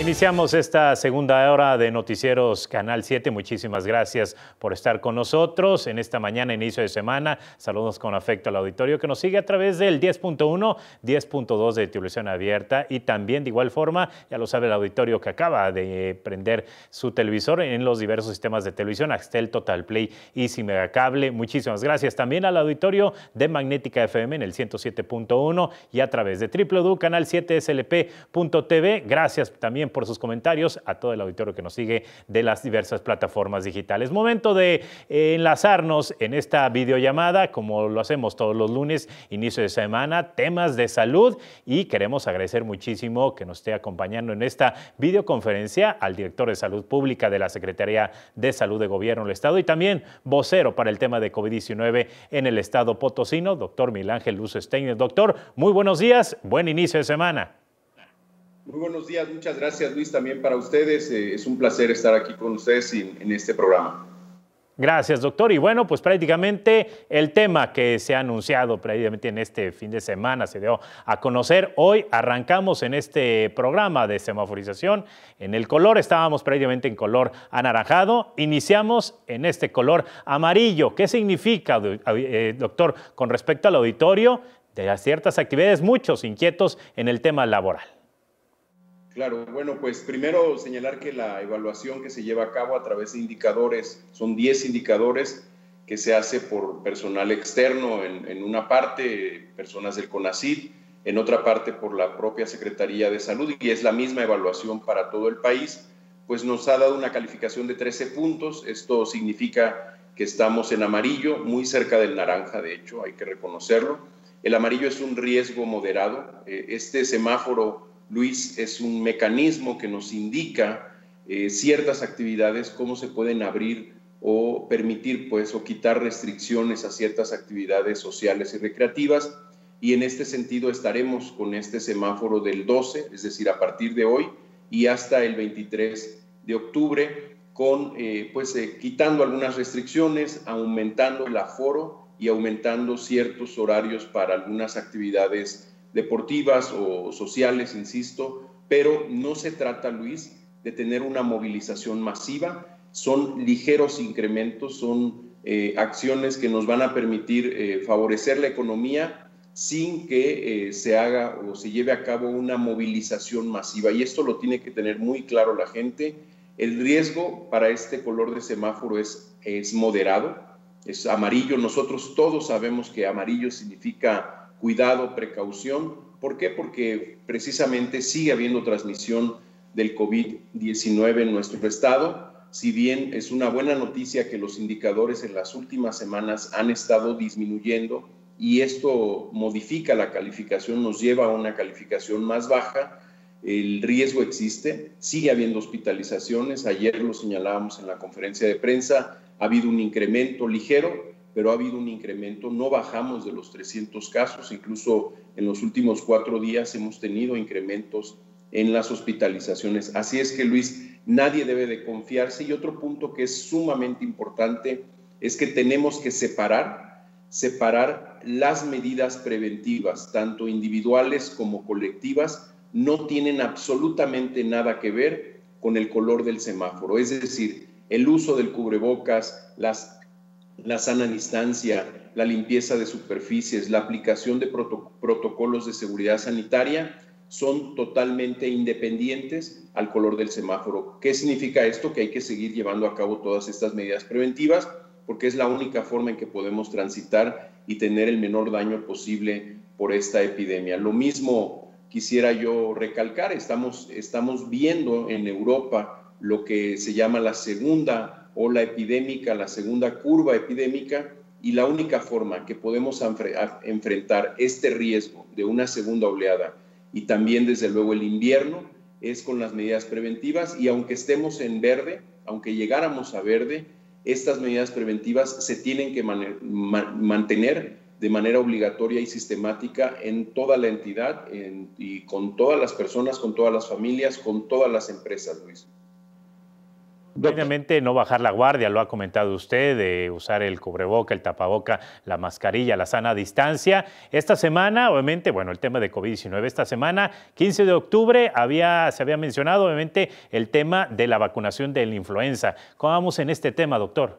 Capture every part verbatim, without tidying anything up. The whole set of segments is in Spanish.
Iniciamos esta segunda hora de Noticieros Canal siete. Muchísimas gracias por estar con nosotros en esta mañana, inicio de semana. Saludos con afecto al auditorio que nos sigue a través del diez punto uno, diez punto dos de televisión abierta y también de igual forma, ya lo sabe el auditorio que acaba de prender su televisor en los diversos sistemas de televisión, Axtel, Total Play y Easy Megacable. Muchísimas gracias también al auditorio de Magnética F M en el ciento siete punto uno y a través de doble u doble u doble u punto canal siete S L P punto T V. Gracias también por sus comentarios a todo el auditorio que nos sigue de las diversas plataformas digitales. Momento de eh, enlazarnos en esta videollamada, como lo hacemos todos los lunes, inicio de semana, temas de salud, y queremos agradecer muchísimo que nos esté acompañando en esta videoconferencia al director de Salud Pública de la Secretaría de Salud de Gobierno del Estado y también vocero para el tema de COVID diecinueve en el Estado potosino, doctor Miguel Ángel Luzo Steiner. Doctor, muy buenos días, buen inicio de semana. Muy buenos días, muchas gracias Luis, también para ustedes. Eh, es un placer estar aquí con ustedes en, en este programa. Gracias, doctor. Y bueno, pues prácticamente el tema que se ha anunciado prácticamente en este fin de semana se dio a conocer. Hoy arrancamos en este programa de semaforización. En el color estábamos prácticamente en color anaranjado. Iniciamos en este color amarillo. ¿Qué significa, eh, doctor, con respecto al auditorio de ciertas actividades? Muchos inquietos en el tema laboral. Claro, bueno, pues primero señalar que la evaluación que se lleva a cabo a través de indicadores, son diez indicadores que se hace por personal externo, en, en una parte personas del CONACYT, en otra parte por la propia Secretaría de Salud, y es la misma evaluación para todo el país, pues nos ha dado una calificación de trece puntos. Esto significa que estamos en amarillo, muy cerca del naranja, de hecho, hay que reconocerlo. El amarillo es un riesgo moderado. Este semáforo, Luis, es un mecanismo que nos indica eh, ciertas actividades, cómo se pueden abrir o permitir, pues, o quitar restricciones a ciertas actividades sociales y recreativas. Y en este sentido estaremos con este semáforo del doce, es decir, a partir de hoy y hasta el veintitrés de octubre, con, eh, pues, eh, quitando algunas restricciones, aumentando el aforo y aumentando ciertos horarios para algunas actividades deportivas o sociales, insisto, pero no se trata, Luis, de tener una movilización masiva. Son ligeros incrementos, son eh, acciones que nos van a permitir eh, favorecer la economía sin que eh, se haga o se lleve a cabo una movilización masiva. Y esto lo tiene que tener muy claro la gente. El riesgo para este color de semáforo es, es moderado, es amarillo. Nosotros todos sabemos que amarillo significa cuidado, precaución. ¿Por qué? Porque precisamente sigue habiendo transmisión del COVID diecinueve en nuestro estado. Si bien es una buena noticia que los indicadores en las últimas semanas han estado disminuyendo y esto modifica la calificación, nos lleva a una calificación más baja, el riesgo existe, sigue habiendo hospitalizaciones. Ayer lo señalábamos en la conferencia de prensa, ha habido un incremento ligero, pero ha habido un incremento, no bajamos de los trescientos casos, incluso en los últimos cuatro días hemos tenido incrementos en las hospitalizaciones. Así es que, Luis, nadie debe de confiarse. Y otro punto que es sumamente importante es que tenemos que separar, separar las medidas preventivas, tanto individuales como colectivas, no tienen absolutamente nada que ver con el color del semáforo. Es decir, el uso del cubrebocas, las la sana distancia, la limpieza de superficies, la aplicación de proto protocolos de seguridad sanitaria son totalmente independientes al color del semáforo. ¿Qué significa esto? Que hay que seguir llevando a cabo todas estas medidas preventivas porque es la única forma en que podemos transitar y tener el menor daño posible por esta epidemia. Lo mismo quisiera yo recalcar, estamos, estamos viendo en Europa lo que se llama la segunda ola epidémica, la segunda curva epidémica, y la única forma que podemos enfrentar este riesgo de una segunda oleada y también desde luego el invierno es con las medidas preventivas. Y aunque estemos en verde, aunque llegáramos a verde, estas medidas preventivas se tienen que man mantener de manera obligatoria y sistemática en toda la entidad en, y con todas las personas, con todas las familias, con todas las empresas, Luis. Obviamente no bajar la guardia, lo ha comentado usted, de usar el cubreboca, el tapaboca, la mascarilla, la sana distancia. Esta semana, obviamente, bueno, el tema de COVID diecinueve, esta semana, quince de octubre, había, se había mencionado, obviamente, el tema de la vacunación de la influenza. ¿Cómo vamos en este tema, doctor?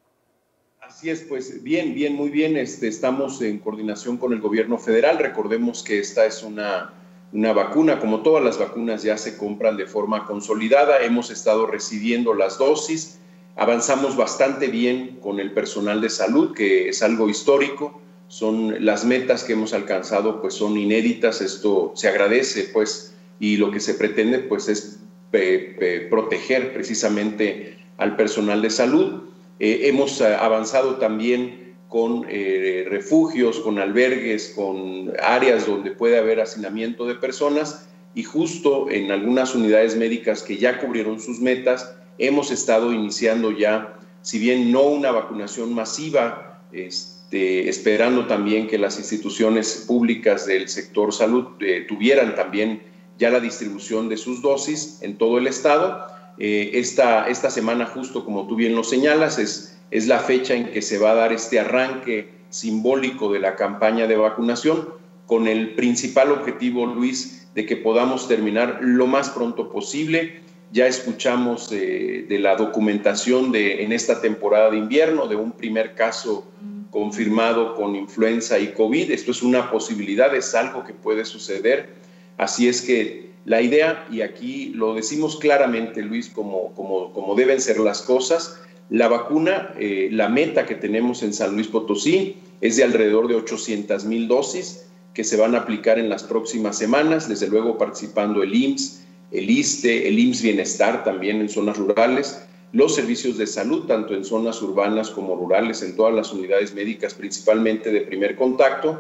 Así es, pues bien, bien, muy bien. Este, estamos en coordinación con el gobierno federal. Recordemos que esta es una... Una vacuna, como todas las vacunas, ya se compran de forma consolidada. Hemos estado recibiendo las dosis. Avanzamos bastante bien con el personal de salud, que es algo histórico. Son las metas que hemos alcanzado, pues son inéditas. Esto se agradece, pues, y lo que se pretende, pues, es pe, pe, proteger precisamente al personal de salud. Eh, hemos avanzado también con eh, refugios, con albergues, con áreas donde puede haber hacinamiento de personas, y justo en algunas unidades médicas que ya cubrieron sus metas, hemos estado iniciando ya, si bien no una vacunación masiva, este, esperando también que las instituciones públicas del sector salud eh, tuvieran también ya la distribución de sus dosis en todo el estado. Eh, esta, esta semana, justo como tú bien lo señalas, es Es la fecha en que se va a dar este arranque simbólico de la campaña de vacunación, con el principal objetivo, Luis, de que podamos terminar lo más pronto posible. Ya escuchamos eh, de la documentación de, en esta temporada de invierno, de un primer caso confirmado con influenza y COVID. Esto es una posibilidad, es algo que puede suceder. Así es que la idea, y aquí lo decimos claramente, Luis, como, como, como deben ser las cosas, la vacuna, eh, la meta que tenemos en San Luis Potosí es de alrededor de ochocientas mil dosis que se van a aplicar en las próximas semanas, desde luego participando el I M S S, el ISSSTE, el I M S S Bienestar también en zonas rurales, los servicios de salud, tanto en zonas urbanas como rurales, en todas las unidades médicas, principalmente de primer contacto,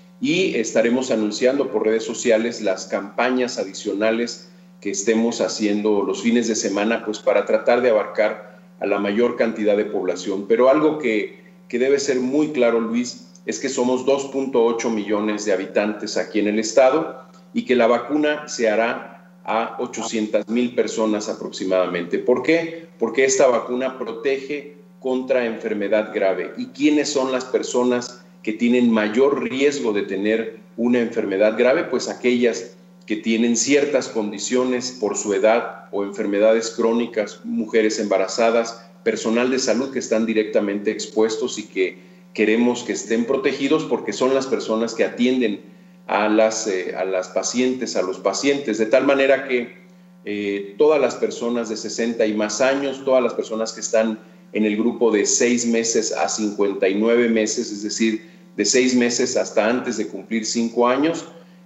y estaremos anunciando por redes sociales las campañas adicionales que estemos haciendo los fines de semana, pues para tratar de abarcar a la mayor cantidad de población. Pero algo que, que debe ser muy claro, Luis, es que somos dos punto ocho millones de habitantes aquí en el estado y que la vacuna se hará a ochocientas mil personas aproximadamente. ¿Por qué? Porque esta vacuna protege contra enfermedad grave. ¿Y quiénes son las personas que tienen mayor riesgo de tener una enfermedad grave? Pues aquellas que tienen ciertas condiciones por su edad o enfermedades crónicas, mujeres embarazadas, personal de salud que están directamente expuestos y que queremos que estén protegidos porque son las personas que atienden a las, eh, a las pacientes, a los pacientes, de tal manera que eh, todas las personas de sesenta y más años, todas las personas que están en el grupo de seis meses a cincuenta y nueve meses, es decir, de seis meses hasta antes de cumplir cinco años,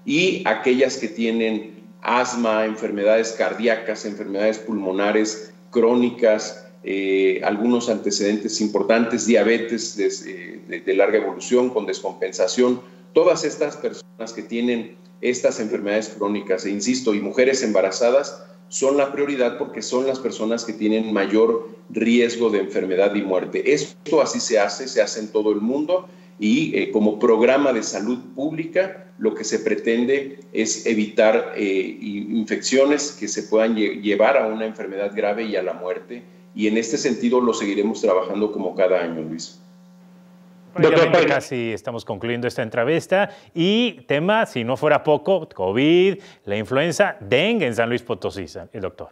y aquellas que tienen asma, enfermedades cardíacas, enfermedades pulmonares crónicas, eh, algunos antecedentes importantes, diabetes de, de, de larga evolución con descompensación. Todas estas personas que tienen estas enfermedades crónicas, e insisto, y mujeres embarazadas, son la prioridad porque son las personas que tienen mayor riesgo de enfermedad y muerte. Esto así se hace, se hace en todo el mundo. Y eh, como programa de salud pública, lo que se pretende es evitar eh, infecciones que se puedan lle llevar a una enfermedad grave y a la muerte. Y en este sentido lo seguiremos trabajando como cada año, Luis. Prácticamente casi estamos concluyendo esta entrevista. Y tema, si no fuera poco, COVID, la influenza, dengue en San Luis Potosí, el doctor.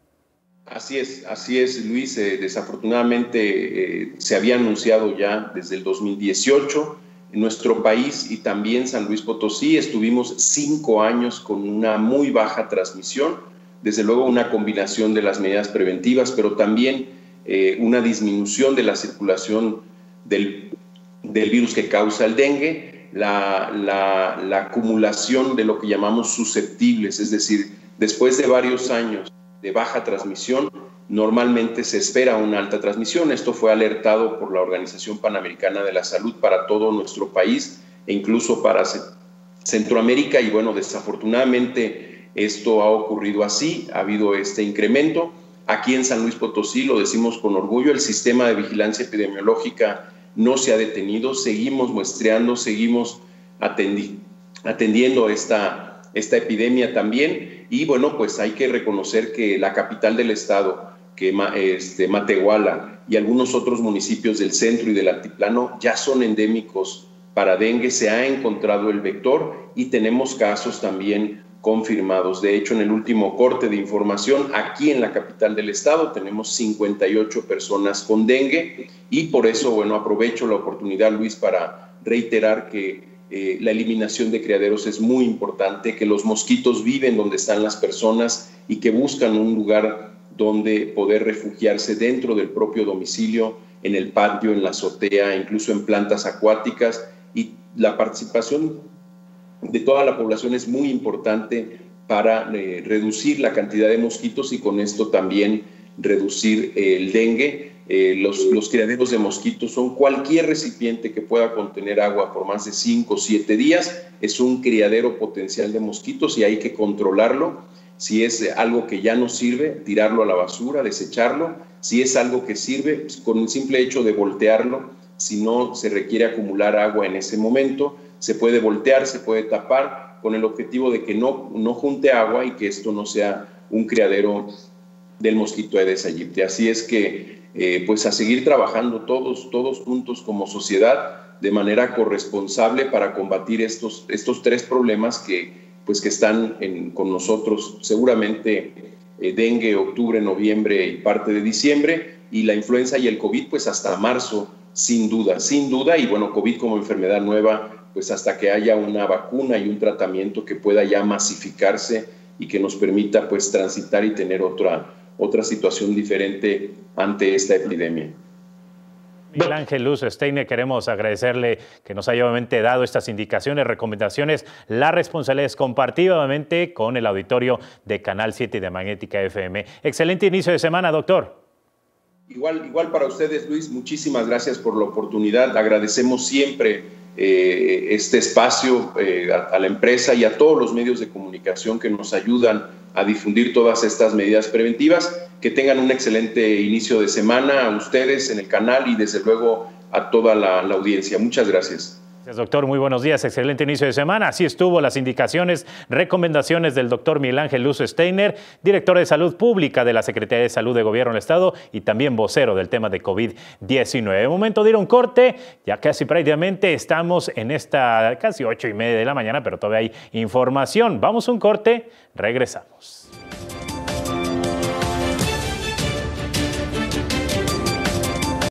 Así es, así es, Luis. Eh, desafortunadamente eh, se había anunciado ya desde el dos mil dieciocho en nuestro país y también San Luis Potosí. Estuvimos cinco años con una muy baja transmisión, desde luego una combinación de las medidas preventivas, pero también eh, una disminución de la circulación del, del virus que causa el dengue, la, la, la acumulación de lo que llamamos susceptibles, es decir, después de varios años de baja transmisión, normalmente se espera una alta transmisión. Esto fue alertado por la Organización Panamericana de la Salud para todo nuestro país e incluso para Centroamérica, y bueno, desafortunadamente esto ha ocurrido así, ha habido este incremento. Aquí en San Luis Potosí, lo decimos con orgullo, el sistema de vigilancia epidemiológica no se ha detenido, seguimos muestreando, seguimos atendi atendiendo esta, esta epidemia también. Y bueno, pues hay que reconocer que la capital del estado, que este, Matehuala y algunos otros municipios del centro y del altiplano ya son endémicos para dengue. Se ha encontrado el vector y tenemos casos también confirmados. De hecho, en el último corte de información, aquí en la capital del estado tenemos cincuenta y ocho personas con dengue y por eso, bueno, aprovecho la oportunidad, Luis, para reiterar que eh, la eliminación de criaderos es muy importante, que los mosquitos viven donde están las personas y que buscan un lugar donde poder refugiarse dentro del propio domicilio, en el patio, en la azotea, incluso en plantas acuáticas, y la participación de toda la población es muy importante para eh, reducir la cantidad de mosquitos y con esto también reducir eh, el dengue. Eh, los, los criaderos de mosquitos son cualquier recipiente que pueda contener agua por más de cinco o siete días, es un criadero potencial de mosquitos y hay que controlarlo. Si es algo que ya no sirve, tirarlo a la basura, desecharlo. Si es algo que sirve, pues con el simple hecho de voltearlo, si no se requiere acumular agua en ese momento, se puede voltear, se puede tapar con el objetivo de que no, no junte agua y que esto no sea un criadero del mosquito Aedes aegypti. Así es que, eh, pues a seguir trabajando todos, todos juntos como sociedad de manera corresponsable para combatir estos, estos tres problemas que pues que están en, con nosotros seguramente eh, dengue, octubre, noviembre y parte de diciembre, y la influenza y el COVID pues hasta marzo, sin duda, sin duda, y bueno, COVID como enfermedad nueva, pues hasta que haya una vacuna y un tratamiento que pueda ya masificarse y que nos permita pues transitar y tener otra, otra situación diferente ante esta epidemia. Miguel Ángel Luz Steiner, queremos agradecerle que nos haya obviamente dado estas indicaciones, recomendaciones. La responsabilidad es compartida obviamente con el auditorio de Canal siete y de Magnética F M. Excelente inicio de semana, doctor. Igual, igual para ustedes, Luis, muchísimas gracias por la oportunidad. Agradecemos siempre eh, este espacio eh, a, a la empresa y a todos los medios de comunicación que nos ayudan a difundir todas estas medidas preventivas. Que tengan un excelente inicio de semana a ustedes en el canal y desde luego a toda la, la audiencia. Muchas gracias. Gracias, doctor. Muy buenos días. Excelente inicio de semana. Así estuvo las indicaciones, recomendaciones del doctor Miguel Ángel Luz Steiner, director de Salud Pública de la Secretaría de Salud de Gobierno del Estado y también vocero del tema de COVID diecinueve. Momento de ir a un corte. Ya casi prácticamente estamos en esta casi ocho y media de la mañana, pero todavía hay información. Vamos a un corte. Regresamos.